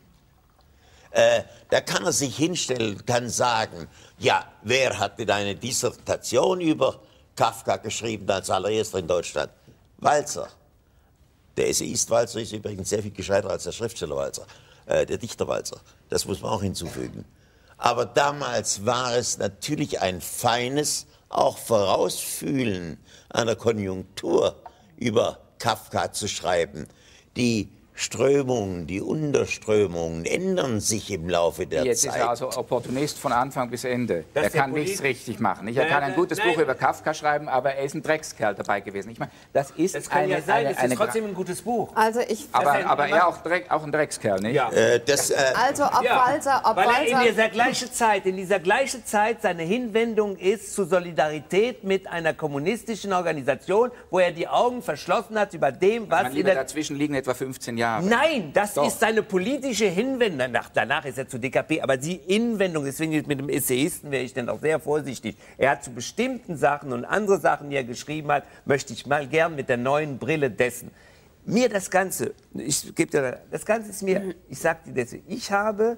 Äh, da kann er sich hinstellen, kann sagen, ja, wer hat denn eine Dissertation über Kafka geschrieben als allererster in Deutschland? Walzer. Der Essayist Walzer ist übrigens sehr viel gescheiter als der Schriftsteller Walzer, äh, der Dichter Walzer. Das muss man auch hinzufügen. Aber damals war es natürlich ein feines, auch Vorausfühlen einer Konjunktur über Kafka zu schreiben, die Strömungen, die Unterströmungen ändern sich im Laufe der Jetzt Zeit. ist er also Opportunist von Anfang bis Ende. Das er kann Polit- nichts richtig machen. Nicht? Er Nein, kann ein nein, gutes nein. Buch über Kafka schreiben, aber er ist ein Dreckskerl dabei gewesen. Ich meine, das ist Das kann eine, ja sein, eine, es eine, ist trotzdem ein gutes Buch. Also ich aber, ein- aber er auch, Dreck, auch ein Dreckskerl, nicht? Ja. Äh, das, äh, also ob Walser, ob weil er in Walser, dieser gleichen Zeit, in dieser gleichen Zeit seine Hinwendung ist zu Solidarität mit einer kommunistischen Organisation, wo er die Augen verschlossen hat über dem, was Mein in Lieber, der... dazwischen liegen etwa fünfzehn Jahre. Nein, das Doch. ist seine politische Hinwendung. Nach, danach ist er zu D K P, aber die Hinwendung, deswegen mit dem Essayisten wäre ich dann auch sehr vorsichtig. Er hat zu bestimmten Sachen und andere Sachen, die er geschrieben hat, möchte ich mal gern mit der neuen Brille dessen. Mir das Ganze, ich gebe dir, das Ganze ist mir, ich sag dir das, ich habe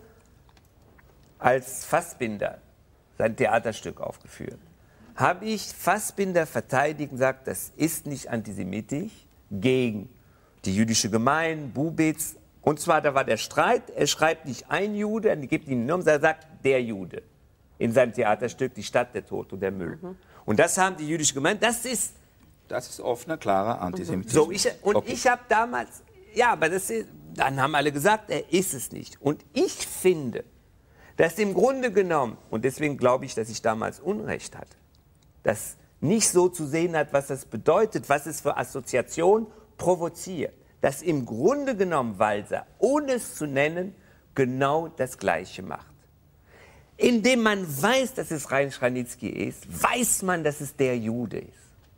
als Fassbinder sein Theaterstück aufgeführt. Habe ich Fassbinder verteidigt und gesagt, das ist nicht antisemitisch gegen die jüdische Gemeinde, Bubitz. Und zwar, da war der Streit, er schreibt nicht ein Jude, er gibt ihn nur, er sagt der Jude in seinem Theaterstück Die Stadt, der Tod und der Müll. Mhm. Und das haben die jüdische Gemeinde, das ist... Das ist offener, klarer Antisemitismus. So, ich, und Okay. ich habe damals, ja, aber das ist, dann haben alle gesagt, er ist es nicht. Und ich finde, dass im Grunde genommen, und deswegen glaube ich, dass ich damals Unrecht hatte, das nicht so zu sehen hat, was das bedeutet, was es für Assoziationen provoziert, dass im Grunde genommen Walser, ohne es zu nennen, genau das Gleiche macht. Indem man weiß, dass es Rein Schranitzky ist, weiß man, dass es der Jude ist.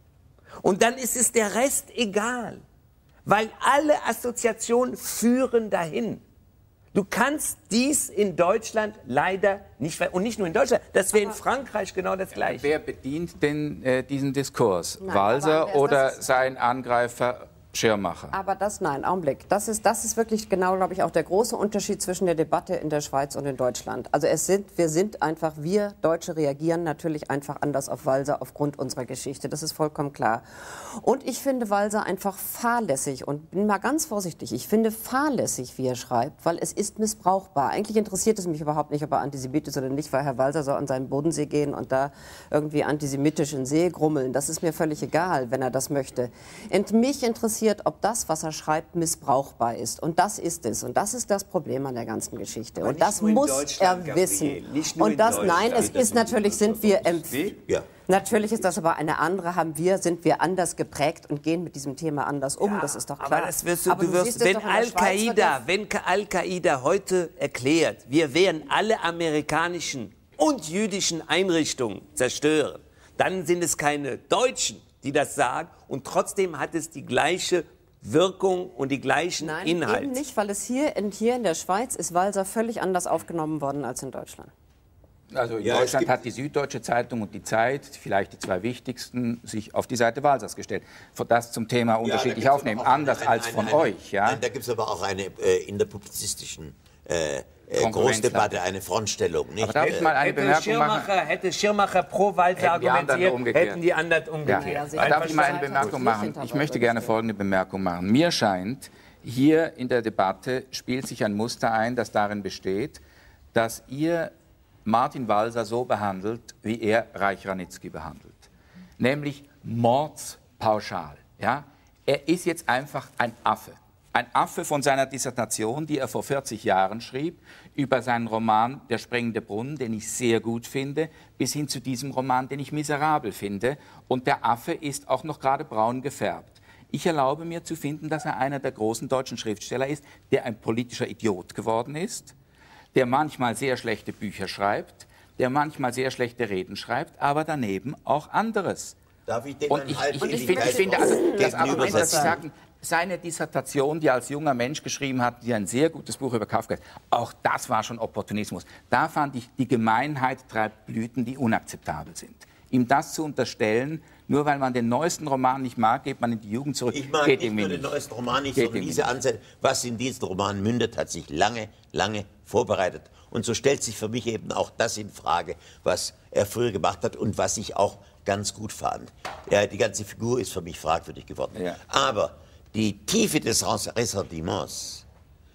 Und dann ist es der Rest egal, weil alle Assoziationen führen dahin. Du kannst dies in Deutschland leider nicht, ver- und nicht nur in Deutschland, das wäre in Frankreich genau das Gleiche. Wer bedient denn äh, diesen Diskurs? Nein, Walser aber wer ist oder das? sein Angreifer Schirmacher? aber das, nein, Augenblick. Das ist, das ist wirklich genau, glaube ich, auch der große Unterschied zwischen der Debatte in der Schweiz und in Deutschland. Also es sind, wir sind einfach, wir Deutsche reagieren natürlich einfach anders auf Walser aufgrund unserer Geschichte. Das ist vollkommen klar. Und ich finde Walser einfach fahrlässig und bin mal ganz vorsichtig. Ich finde fahrlässig, wie er schreibt, weil es ist missbrauchbar. Eigentlich interessiert es mich überhaupt nicht, ob er antisemitisch ist oder nicht, weil Herr Walser soll an seinen Bodensee gehen und da irgendwie antisemitisch in den See grummeln. Das ist mir völlig egal, wenn er das möchte. Und mich interessiert, ob das, was er schreibt, missbrauchbar ist. Und das ist es. Und das ist das Problem an der ganzen Geschichte. Aber und nicht das nur in muss Deutschland, er Gabriele, wissen. nicht nur in Und das, nein, es Deutschland. ist natürlich, sind wir empf- ja. Natürlich ist das aber eine andere, haben wir, sind wir anders geprägt und gehen mit diesem Thema anders um, das ist doch klar. Aber das wirst du, Aber du wirst, siehst es wenn doch in der Schweiz wird Al-Qaida, das- wenn Ka- Al-Qaida heute erklärt, wir werden alle amerikanischen und jüdischen Einrichtungen zerstören, dann sind es keine Deutschen, die das sagen, und trotzdem hat es die gleiche Wirkung und die gleichen Nein, Inhalte. eben nicht, weil es hier in, hier in der Schweiz ist Walser völlig anders aufgenommen worden als in Deutschland. Also in Ja, es Deutschland gibt- hat die Süddeutsche Zeitung und die Zeit, vielleicht die zwei wichtigsten, sich auf die Seite Walsers gestellt. Das zum Thema unterschiedlich Ja, da gibt's aufnehmen, aber auch anders eine- als eine- von eine- euch. Ja? Nein, da gibt es aber auch eine äh, in der publizistischen äh, äh, Konkurrenz- Großdebatte eine Frontstellung. Nicht? Aber darf ich Äh, mal eine Hätte Bemerkung machen? Schirmacher, hätte Schirmacher pro Walser Hätten die anderen argumentiert, umgekehrt. hätten die anderen Ja. umgekehrt. Ja, sicher. Aber darf ich mal eine Seite Bemerkung habe ich machen? nicht Ich hinter möchte Walser gerne gestehen. folgende Bemerkung machen. Mir scheint, hier in der Debatte spielt sich ein Muster ein, das darin besteht, dass ihr Martin Walser so behandelt, wie er Reich Ranitzky behandelt. Nämlich mordspauschal. Ja? Er ist jetzt einfach ein Affe. Ein Affe von seiner Dissertation, die er vor vierzig Jahren schrieb, über seinen Roman Der sprengende Brunnen, den ich sehr gut finde, bis hin zu diesem Roman, den ich miserabel finde. Und der Affe ist auch noch gerade braun gefärbt. Ich erlaube mir zu finden, dass er einer der großen deutschen Schriftsteller ist, der ein politischer Idiot geworden ist, der manchmal sehr schlechte Bücher schreibt, der manchmal sehr schlechte Reden schreibt, aber daneben auch anderes. Darf ich dem Und einen ich, halben ich, ich, in finde, die ich finde, also das gegenüber Argument, dass Sie setzen? sagen, seine Dissertation, die er als junger Mensch geschrieben hat, die ein sehr gutes Buch über Kafka ist, auch das war schon Opportunismus. Da fand ich, die Gemeinheit treibt Blüten, die unakzeptabel sind. Ihm das zu unterstellen, nur weil man den neuesten Roman nicht mag, geht man in die Jugend zurück. Ich mag geht nicht irgendwie nur den nicht. neuesten Roman nicht, Geht sondern irgendwie diese nicht. Ansätze, was in diesen Roman mündet, hat sich lange, lange vorbereitet. Und so stellt sich für mich eben auch das in Frage, was er früher gemacht hat und was ich auch ganz gut fand. Ja, die ganze Figur ist für mich fragwürdig geworden. Ja. Aber die Tiefe des Ressentiments,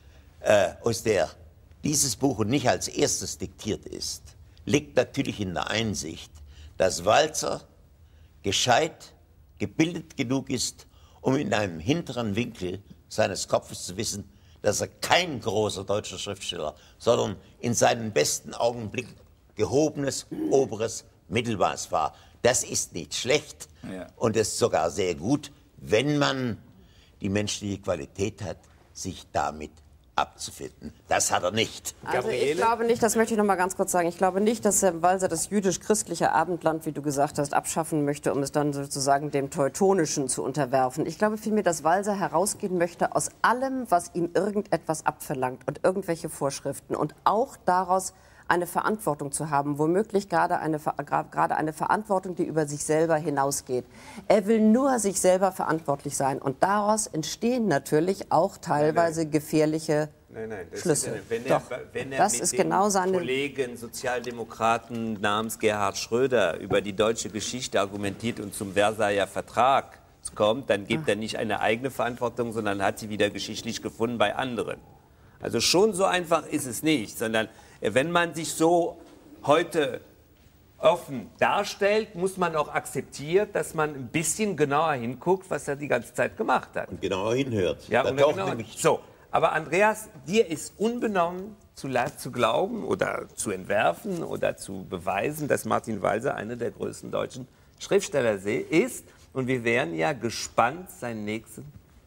äh, aus der dieses Buch und nicht als erstes diktiert ist, liegt natürlich in der Einsicht, dass Walzer gescheit, gebildet genug ist, um in einem hinteren Winkel seines Kopfes zu wissen, dass er kein großer deutscher Schriftsteller, sondern in seinen besten Augenblicken gehobenes, oberes Mittelmaß war. Das ist nicht schlecht Ja. und es ist sogar sehr gut, wenn man die menschliche Qualität hat, sich damit abzufinden. Das hat er nicht. Also ich Gabriele? glaube nicht, das möchte ich noch mal ganz kurz sagen, ich glaube nicht, dass Herr Walser das jüdisch-christliche Abendland, wie du gesagt hast, abschaffen möchte, um es dann sozusagen dem Teutonischen zu unterwerfen. Ich glaube vielmehr, dass Walser herausgehen möchte aus allem, was ihm irgendetwas abverlangt und irgendwelche Vorschriften und auch daraus eine Verantwortung zu haben, womöglich gerade eine, gerade eine Verantwortung, die über sich selber hinausgeht. Er will nur sich selber verantwortlich sein und daraus entstehen natürlich auch teilweise gefährliche Nein, nein, das Schlüsse. ist, wenn er, Doch, wenn er das mit ist dem genau seine... Kollegen Sozialdemokraten namens Gerhard Schröder über die deutsche Geschichte argumentiert und zum Versailler Vertrag kommt, dann gibt er nicht eine eigene Verantwortung, sondern hat sie wieder geschichtlich gefunden bei anderen. Also schon so einfach ist es nicht, sondern wenn man sich so heute offen darstellt, muss man auch akzeptieren, dass man ein bisschen genauer hinguckt, was er die ganze Zeit gemacht hat. Und genauer hinhört. Ja, Da und taucht genau, nämlich so, aber Andreas, dir ist unbenommen zu, la- zu glauben oder zu entwerfen oder zu beweisen, dass Martin Walser einer der größten deutschen Schriftsteller se- ist. Und wir werden ja gespannt sein nächstes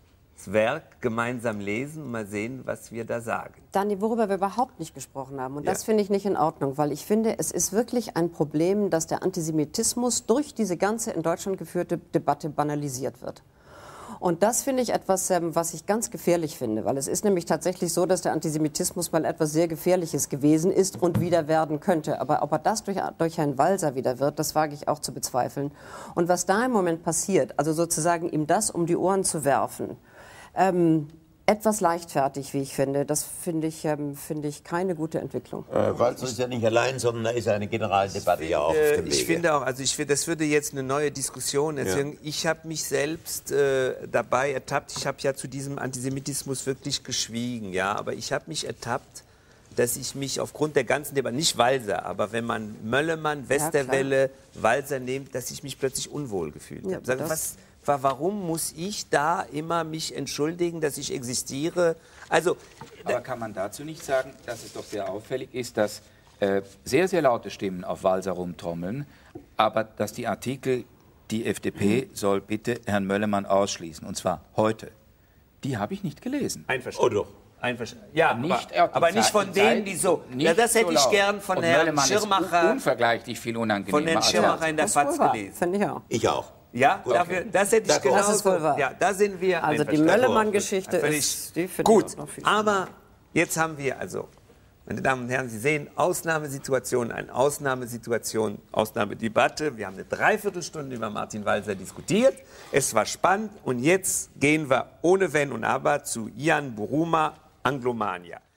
Werk gemeinsam lesen und mal sehen, was wir da sagen. Dani, worüber wir überhaupt nicht gesprochen haben. Und das Ja. finde ich nicht in Ordnung, weil ich finde, es ist wirklich ein Problem, dass der Antisemitismus durch diese ganze in Deutschland geführte Debatte banalisiert wird. Und das finde ich etwas, ähm, was ich ganz gefährlich finde, weil es ist nämlich tatsächlich so, dass der Antisemitismus mal etwas sehr Gefährliches gewesen ist und wieder werden könnte. Aber ob er das durch, durch Herrn Walser wieder wird, das wage ich auch zu bezweifeln. Und was da im Moment passiert, also sozusagen ihm das um die Ohren zu werfen, ähm, etwas leichtfertig, wie ich finde, das finde ich, ähm, finde ich keine gute Entwicklung. Äh, Walser ist ja nicht allein, sondern da ist eine Generaldebatte ja auch auf Äh, dem Wege. ich finde auch, also ich finde, das würde jetzt eine neue Diskussion erzeugen. Ich habe mich selbst äh, dabei ertappt. Ich habe ja zu diesem Antisemitismus wirklich geschwiegen, ja, aber ich habe mich ertappt, dass ich mich aufgrund der ganzen Debatte, nicht Walser, aber wenn man Möllemann, Westerwelle, Walser nimmt, dass ich mich plötzlich unwohl gefühlt Ja, habe. Sag, das- was, wa- warum muss ich da immer mich entschuldigen, dass ich existiere? Also, Aber kann man dazu nicht sagen, dass es doch sehr auffällig ist, dass äh, sehr, sehr laute Stimmen auf Walser rumtrommeln, aber dass die Artikel, die F D P soll bitte Herrn Möllemann ausschließen, und zwar heute, die habe ich nicht gelesen. einverstanden. Oh doch. Einverstanden. Ja, Nicht, aber, aber nicht von die denen, Zeit- die so. nicht Ja, das hätte so ich laut. gern von Und Herrn Möllemann Schirmacher, ist unvergleichlich viel unangenehmer. von Herrn als Schirmacher in der Das ist wohl F A Z wahr, gelesen. finde ich auch. Ich auch. Ja, Gut, dafür, das hätte ich D'accord. genau. Das ist wohl wahr. Ja, da sind wir. Also die einverstanden. Möllemann-Geschichte Völlig ist, die finde gut. ich auch noch viel Aber jetzt haben wir also, meine Damen und Herren, Sie sehen, Ausnahmesituation, eine Ausnahmesituation, Ausnahmedebatte. Wir haben eine Dreiviertelstunde über Martin Walser diskutiert. Es war spannend und jetzt gehen wir ohne Wenn und Aber zu Jan Buruma, Anglomania.